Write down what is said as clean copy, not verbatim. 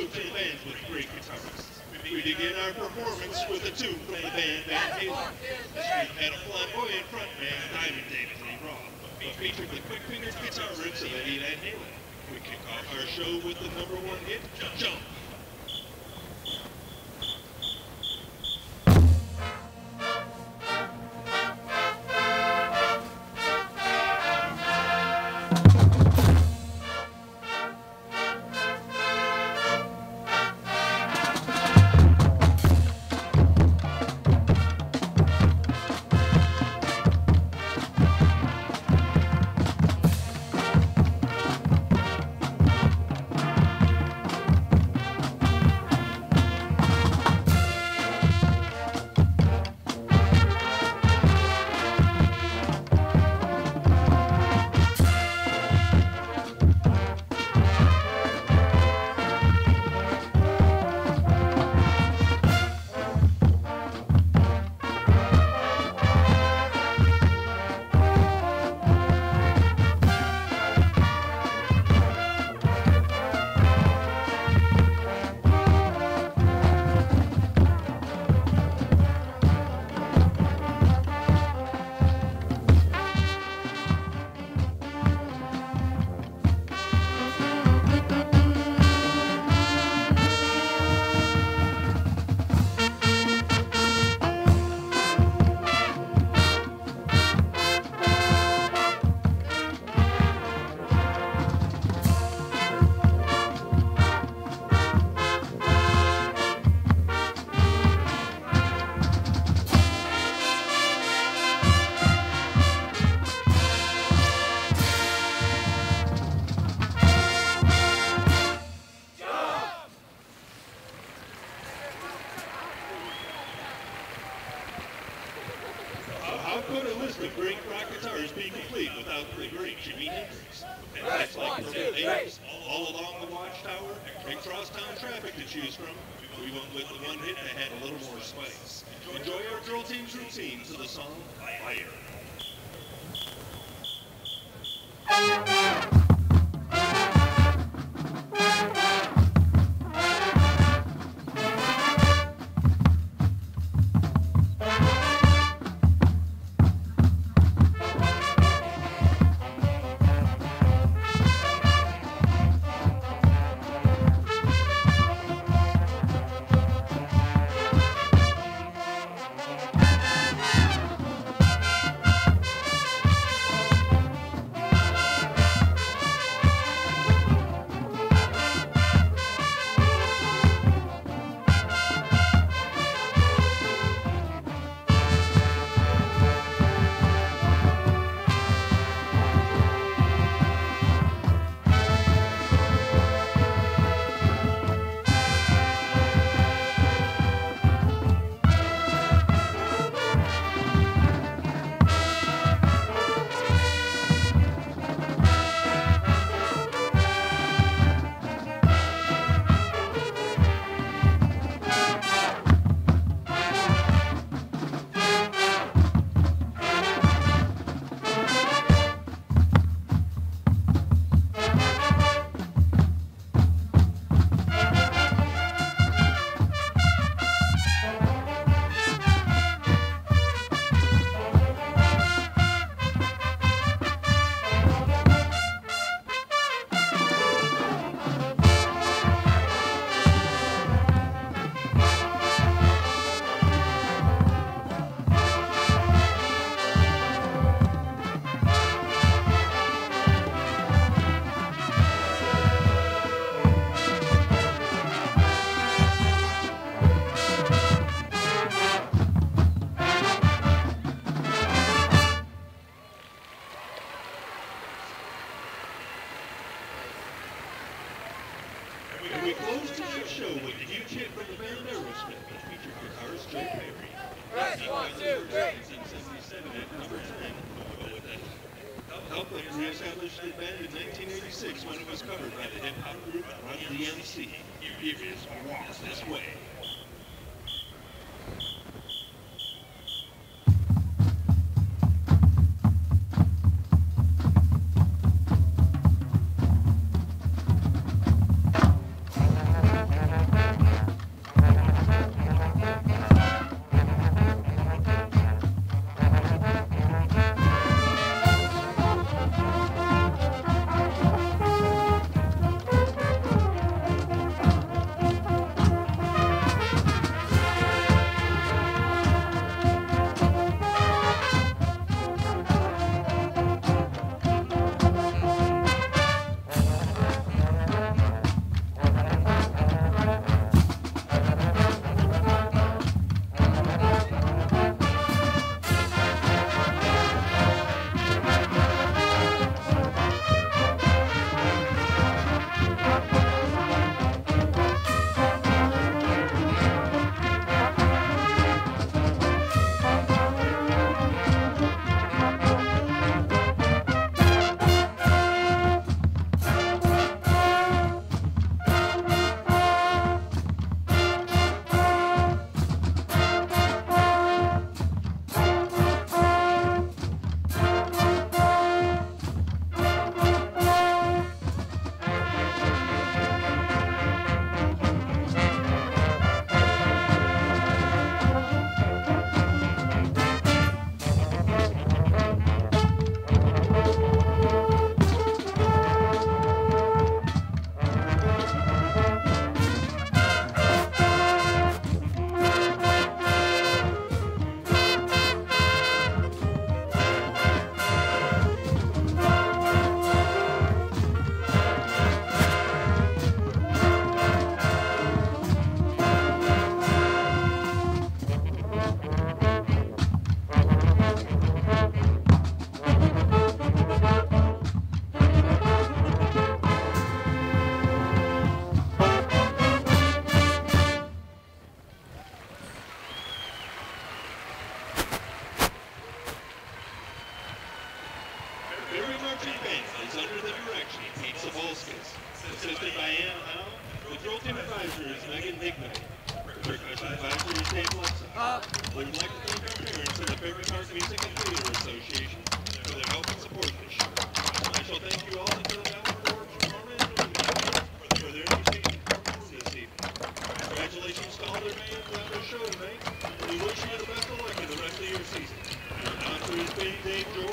two bands with great guitarists. We begin our performance with a tune from the band Van Halen. The street had a flamboyant frontman, Diamond David Lee Roth, featured the quick-fingered guitar riffs of Eddie Van Halen. We kick off our show with the #1 hit, Jump. How could a list of great rock guitarists be complete without the great Jimi Hendrix? And that's like Purple Haze, All Along the Watchtower, and crosstown traffic to choose from. We went with the one hit that had a little more spice. Enjoy our drill team's routine to the song Fire. We close tonight's show with a huge hit from the band Aerosmith, which featured guitarist Joe Perry. Right, 1, 2, 3. 1977 at #10. But with that, helped them reestablish the band in 1986 when it was covered by the hip-hop group Run DMC. Here is Walk This Way. Assisted by Ann Howe. The drill team advisor is Megan Hickman. Percussion advisor is Dave Lutson. We would like to thank our parents and the Fairview Park Music and Theater Association for their help and support this show. Special thank you all to the Mountain Board, Parma, and for their entertaining performance this evening. Congratulations to all their bands on their show tonight. We wish you the best of luck in the rest of your season. Your announcer is being Dave George.